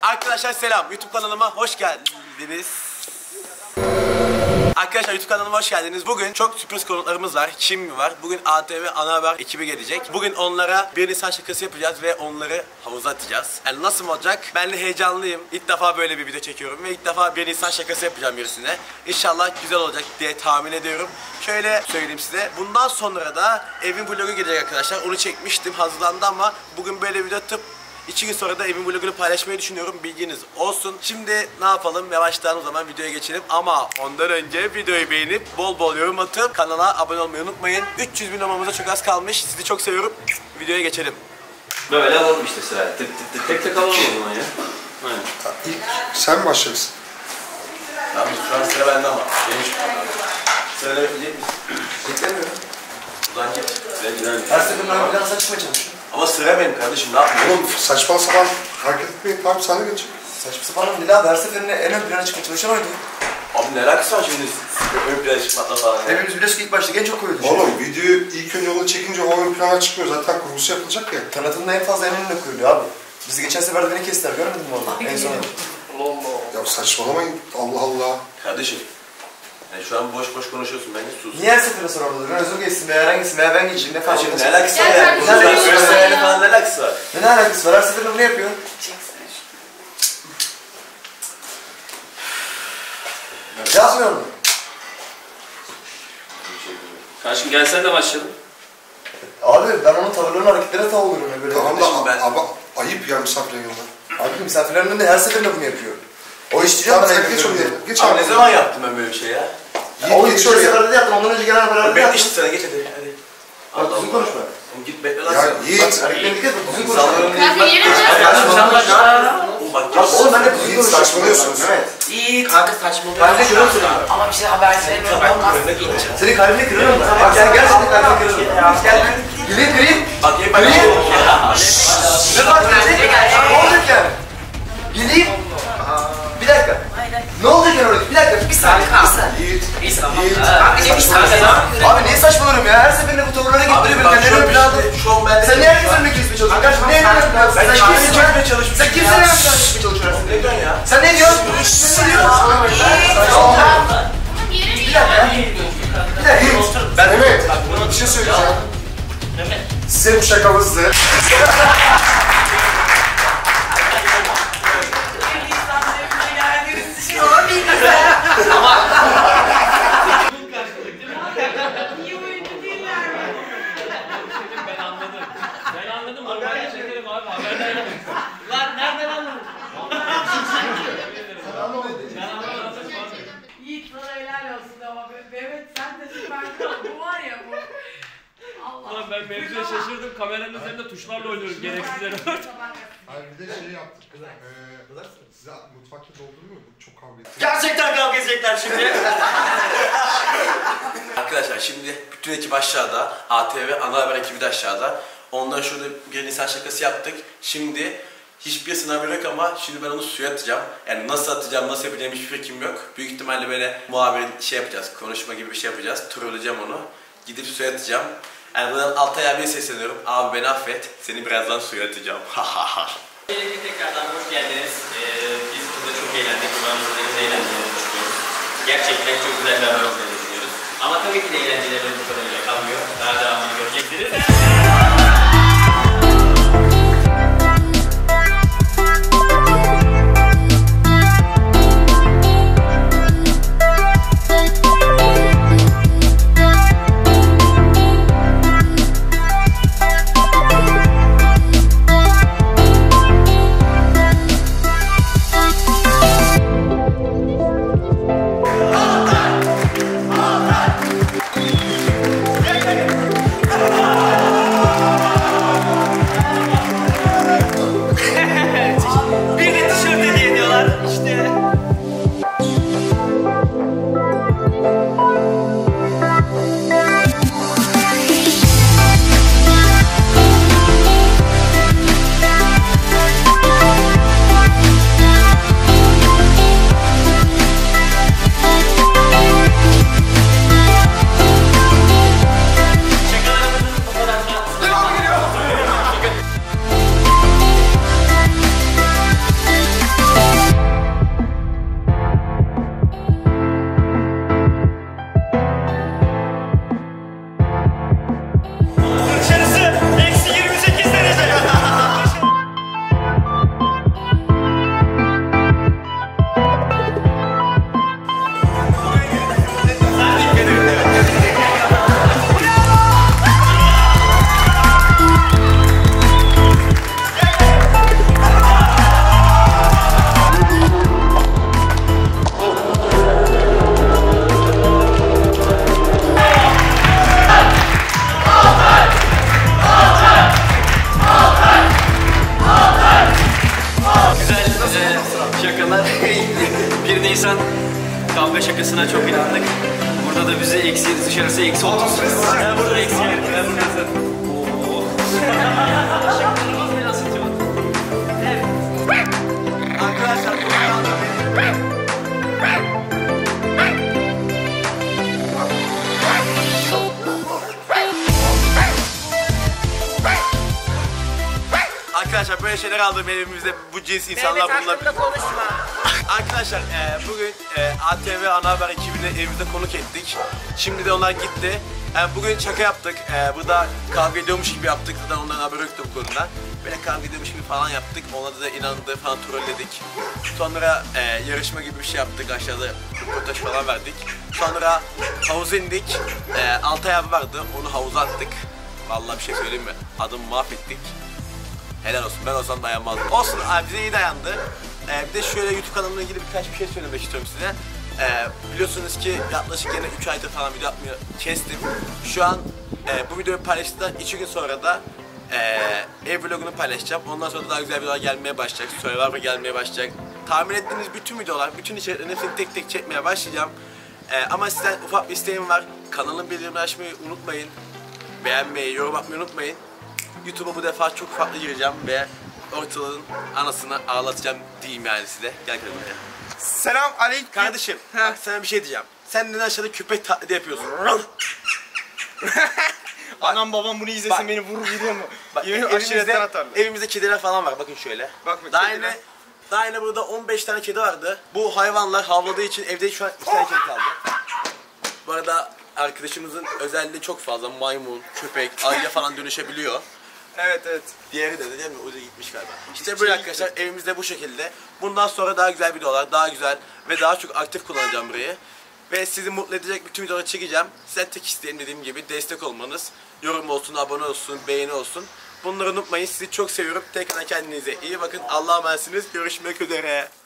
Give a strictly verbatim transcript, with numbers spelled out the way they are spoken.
Arkadaşlar selam, YouTube kanalıma hoş geldiniz. Arkadaşlar YouTube kanalıma hoş geldiniz. Bugün çok sürpriz konuklarımız var. Kim var? Bugün A T V Ana Haber ekibi gelecek. Bugün onlara bir Nisan şakası yapacağız ve onları havuza atacağız. Yani nasıl olacak? Ben de heyecanlıyım. İlk defa böyle bir video çekiyorum ve ilk defa bir Nisan şakası yapacağım birisine. İnşallah güzel olacak diye tahmin ediyorum. Şöyle söyleyeyim size. Bundan sonra da evin vlogu gelecek arkadaşlar. Onu çekmiştim, hazırlandı ama bugün böyle bir video atıp İki gün sonra da evin vlogunu paylaşmayı düşünüyorum, bilginiz olsun. Şimdi ne yapalım, yavaştan o zaman videoya geçelim. Ama ondan önce videoyu beğenip bol bol yorum atıp kanala abone olmayı unutmayın. üç yüz bin olmamıza çok az kalmış, sizi çok seviyorum. Videoya geçelim. Böyle alalım işte sırayla, tık tık tık tek tek alalım o zaman ya. Aynen. İlk sen başlarsın. Tamam, şu an sıra bende ama. Geniş. Sırayla yapacak mısın? Beklemiyorum. Buradan geç. Her seferinde ben biraz saçma çalışıyorum. Ama sıra benim kardeşim, ne yapayım? Oğlum saçma sapan hareket etmeyin, tamam sana geç. Saçma sapan değil abi, her seferinde en ön plana çıkmaya çalışan oydu. Abi ne alakası var şimdi ön plana çıkmakla falan ya? Hepimiz biliyoruz ki ilk başta genç çok koyuyordu. Oğlum videoyu ilk önce onu çekince o ön plana çıkmıyor, zaten kurgusu yapılacak ya. Tanıtımda en fazla en önüne koyuluyor abi. Bizi geçen sefer de beni kestiler, görmedin mi orada? En son. Allah Allah. Ya saçmalamayın, Allah Allah. Kardeşim, yani şu an boş boş konuşuyorsun, bence sus. Niye her seferinde sonra orada duruyorsun? Özür geçsin veya Eren geçsin veya ben geçeyim, ne fark Şimdi etmez. ne alakası var Ya yani? sen Ne bir şey alakası söyle var? ya. Falan ne alakası var? Ne, ne alakası var? Her seferinde bunu yapıyor. Yapmıyor mu? Karşım gelsen de başlayalım. Abi ben onun tavırlarının hareketlerine tav oluyorum ya böyle. Tamam da kardeşim ben- ama ayıp ya misafirin yanında. Abi misafirlerin önünde her seferinde bunu yapıyor. O iş diyor Tamam bana sen geç yapıyor oraya, diye. geç Abi abi. ne zaman yaptım ben böyle bir şey ya? Oğlum Geç ilk önce oraya. seferde de yaptın, ondan önce gelen haberlerde de Bekle yaptın. işte sana, geç hadi hadi. Bak düzgün konuşma. Oğlum git bekle lan Ya sen. Yiğit, Hareketlerine dikkat et, düzgün konuşma. İnsanların Kanka yerim Oğlum bak Bak oğlum ben de düzgün Yiğit konuşuyorum. saçmalıyorsunuz. Evet. İyi kanka saçmalıyor. Ben de görüyorum seni. Ama bir şey haber vermiyorum olmaz. Senin kalbini kırarım ben. Bak sen gerçekten kalbini kırarım. Gel. Güleyim güleyim. Bak hep ben şey oldum ya. Ne var gelecek? Ne olacak yani? Güleyim. Bir dakika. Ne olacak yani orada? Bir dakika. Bir saniye. Bir saniye. Yiğit, Biz tamam. Yiğit. Kanka ne bir saniye. Abi niye saçmalıyorum ya? Her seferinde bu tavırlara Abi getiriyor beni. bak Kendileri ön şu planda. işte, şu an ben Sen niye herkes önüne kesmeye çalışıyorsun? Kardeşim niye ön planda? Sen Ben kimsin? kimse çekmeye çalışmışım Sen kimsin ya. ön planda kesmeye çalışıyorsun? Ne diyorsun ya? Sen ne diyorsun? Ne diyorsun? Bir dakika. Bir dakika. Ben Mehmet, bir şey söyleyeceğim. Size bu şakamızdı. İyi oyuncu değiller mi? Ben anladım. Ben anladım. Haberden çekerim abi. Haberden yapayım. Lan nereden anladın? Ben anlamadım. Yiğit sana helal olsun ama Mehmet sen de süper. Bu var ya bu. Allah. Ulan ben mevzuya şaşırdım. Kameranın üzerinde tuşlarla oynuyoruz gereksiz yere. Hayır bir de şey yaptık. Eee size mutfakta doldurmuyor mu? Çok kavga ettik. Gerçekten kavga edecekler şimdi. Arkadaşlar şimdi bütün ekip aşağıda. A T V Ana Haber ekibi de aşağıda. Ondan şurada bir Nisan şakası yaptık. Şimdi hiçbir sınav yok ama şimdi ben onu suya atacağım. Yani nasıl atacağım, nasıl yapacağım hiçbir fikrim yok. Büyük ihtimalle böyle muhabir şey yapacağız, konuşma gibi bir şey yapacağız. Trolleyeceğim onu. Gidip suya atacağım. Yani buradan Altay abiye sesleniyorum. Abi beni affet, seni birazdan suya atacağım. Öncelikle tekrardan hoş geldiniz. Ee, biz burada çok eğlendik. Umarım eğlendiğinizi düşünüyoruz. Gerçekten çok güzel bir haber olduğunu düşünüyoruz. Ama tabii ki de eğlencelerimiz bu kadarıyla kalmıyor. Daha devamını göreceksiniz. insanlar. bir Nisan kavga şakasına çok inandık. Burada da bize eksi dışarısı eksi otuz. Ben burada eksi yerim. Ben burada. Oo. Şakalarımız beni asıtıyor. Evet. Arkadaşlar bu kanalda Arkadaşlar böyle şeyler aldım evimizde bu cins insanlar bunlar. konuşma. Arkadaşlar e, bugün e, A T V Ana Haber ekibini evimizde konuk ettik. Şimdi de onlar gitti. E, bugün şaka yaptık. E, burada kavga ediyormuş gibi yaptık. Zaten onların haberi yoktu bu konuda. Böyle kavga ediyormuş gibi falan yaptık. Ona da inandı falan trolledik. Sonra e, yarışma gibi bir şey yaptık. Aşağıda röportaj falan verdik. Sonra havuza indik. E, Altay abi vardı. Onu havuza attık. Vallahi bir şey söyleyeyim mi? Adamı mahvettik. Helal olsun. Ben olsam dayanmazdım. Olsun abi bize iyi dayandı. Ee, bir de şöyle YouTube kanalımla ilgili birkaç bir şey söylemek istiyorum size. Ee, biliyorsunuz ki yaklaşık yine üç aydır falan video yapmıyor, kestim. Şu an e, bu videoyu paylaştıktan iki gün sonra da e, ev vlogunu paylaşacağım. Ondan sonra da daha güzel videolar gelmeye başlayacak. Survivor gelmeye başlayacak. Tahmin ettiğiniz bütün videolar, bütün içeriklerin hepsini tek tek çekmeye başlayacağım. E, ama sizden ufak bir isteğim var. Kanalın bildirimleri açmayı unutmayın. Beğenmeyi, yorum atmayı unutmayın. YouTube'a bu defa çok farklı gireceğim ve ortalığın anasını ağlatacağım diyeyim yani size. Gel kızım buraya. Selam aleyküm. Kardeşim, bak sana bir şey diyeceğim. Sen neden aşağıda köpek taklidi yapıyorsun? Anam babam bunu izlesin Bak. beni vurur biliyor mu? Bak, Yemin evimizde, aşiretten atarlar. evimizde kediler falan var. Bakın şöyle. Bakma, daha kediler. yine, daha yine burada on beş tane kedi vardı. Bu hayvanlar havladığı için evde şu an iki tane kedi kaldı. Bu arada arkadaşımızın özelliği çok fazla. Maymun, köpek, ayıya falan dönüşebiliyor. Evet evet. Diğeri de değil mi? O da gitmiş galiba. İşte böyle arkadaşlar evimizde bu şekilde. Bundan sonra daha güzel videolar, daha güzel ve daha çok aktif kullanacağım burayı. Ve sizi mutlu edecek bütün videoları çekeceğim. Size tek isteğim dediğim gibi destek olmanız. Yorum olsun, abone olsun, beğeni olsun. Bunları unutmayın. Sizi çok seviyorum. Tekrar kendinize iyi bakın. Allah'a emanetsiniz. Görüşmek üzere.